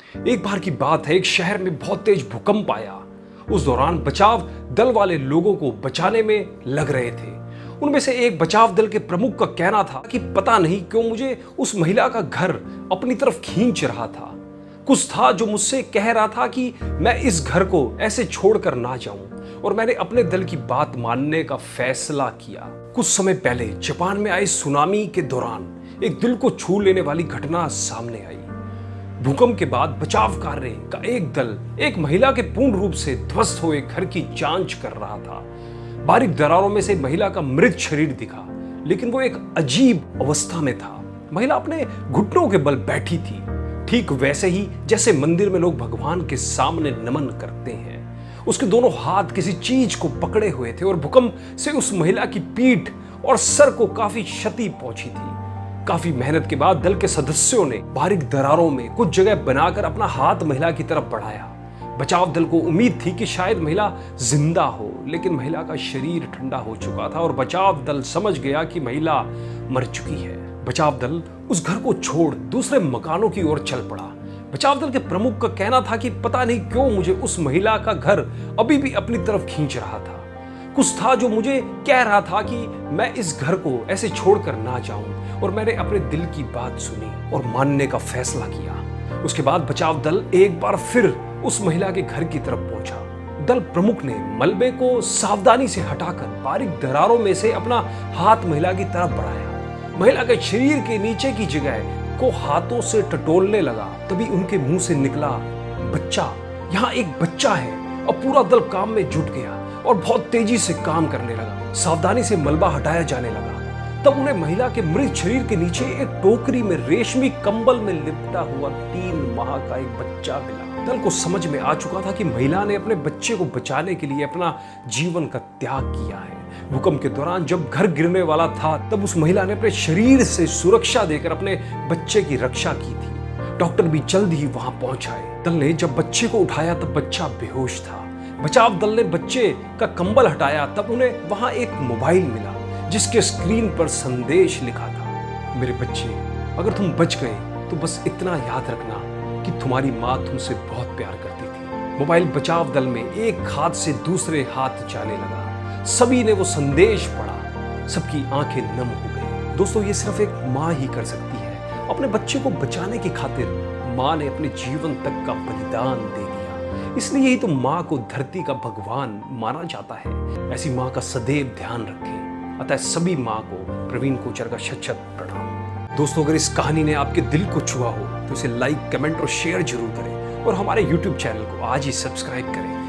एक बार की बात है, एक शहर में बहुत तेज भूकंप आया। उस दौरान बचाव दल वाले लोगों को बचाने में लग रहे थे। उनमें से एक बचाव दल के प्रमुख का कहना था कि पता नहीं क्यों मुझे उस महिला का घर अपनी तरफ खींच रहा था। कुछ था जो मुझसे कह रहा था कि मैं इस घर को ऐसे छोड़कर ना जाऊं, और मैंने अपने दल की बात मानने का फैसला किया। कुछ समय पहले जापान में आई सुनामी के दौरान एक दिल को छू लेने वाली घटना सामने आई। भूकंप के बाद बचाव कार्य का एक दल एक महिला के पूर्ण रूप से ध्वस्त हुए घर की जांच कर रहा था। बारीक दरारों में से महिला का मृत शरीर दिखा, लेकिन वो एक अजीब अवस्था में था। महिला अपने घुटनों के बल बैठी थी, ठीक वैसे ही जैसे मंदिर में लोग भगवान के सामने नमन करते हैं। उसके दोनों हाथ किसी चीज को पकड़े हुए थे और भूकंप से उस महिला की पीठ और सर को काफी क्षति पहुंची थी। काफी मेहनत के बाद दल के सदस्यों ने बारीक दरारों में कुछ जगह बनाकर अपना हाथ महिला की तरफ बढ़ाया। बचाव दल को उम्मीद थी कि शायद महिला जिंदा हो, लेकिन महिला का शरीर ठंडा हो चुका था और बचाव दल समझ गया कि महिला मर चुकी है। बचाव दल उस घर को छोड़ दूसरे मकानों की ओर चल पड़ा। बचाव दल के प्रमुख का कहना था कि पता नहीं क्यों मुझे उस महिला का घर अभी भी अपनी तरफ खींच रहा था। कुछ था जो मुझे कह रहा था कि मैं इस घर को ऐसे छोड़कर ना जाऊं, और मैंने अपने दिल की बात सुनी और मानने का फैसला किया। उसके बाद बचाव दल एक बार फिर उस महिला के घर की तरफ पहुंचा। दल प्रमुख ने मलबे को सावधानी से हटाकर बारीक दरारों में से अपना हाथ महिला की तरफ बढ़ाया। महिला के शरीर के नीचे की जगह को हाथों से टटोलने लगा। तभी उनके मुंह से निकला, बच्चा, यहाँ एक बच्चा है। अब पूरा दल काम में जुट गया और बहुत तेजी से काम करने लगा। सावधानी से मलबा हटाया जाने लगा। तब उन्हें महिला के मृत शरीर के नीचे एक टोकरी में रेशमी कंबल में लिपटा हुआ 3 माह का एक बच्चा मिला। दल को समझ में आ चुका था कि महिला ने अपने बच्चे को बचाने के लिए अपना जीवन का त्याग किया है। भूकंप के दौरान जब घर गिरने वाला था, तब उस महिला ने अपने शरीर से सुरक्षा देकर अपने बच्चे की रक्षा की थी। डॉक्टर भी जल्द ही वहां पहुंच आए। दल ने जब बच्चे को उठाया तब बच्चा बेहोश था। बचाव दल ने बच्चे का कंबल हटाया, तब उन्हें वहां एक मोबाइल मिला जिसके स्क्रीन पर संदेश लिखा था, मेरे बच्चे, अगर तुम बच गए तो बस इतना याद रखना कि तुम्हारी माँ तुमसे बहुत प्यार करती थी। मोबाइल बचाव दल में एक हाथ से दूसरे हाथ जाने लगा। सभी ने वो संदेश पढ़ा। सबकी आंखें नम हो गई। दोस्तों, ये सिर्फ एक माँ ही कर सकती है। अपने बच्चे को बचाने की खातिर माँ ने अपने जीवन तक का बलिदान दे दिया। इसलिए ही तो माँ को धरती का भगवान माना जाता है। ऐसी माँ का सदैव ध्यान रखें। अतः सभी माँ को प्रवीण कोचर का शत-शत प्रणाम। दोस्तों, अगर इस कहानी ने आपके दिल को छुआ हो तो इसे लाइक, कमेंट और शेयर जरूर करें, और हमारे YouTube चैनल को आज ही सब्सक्राइब करें।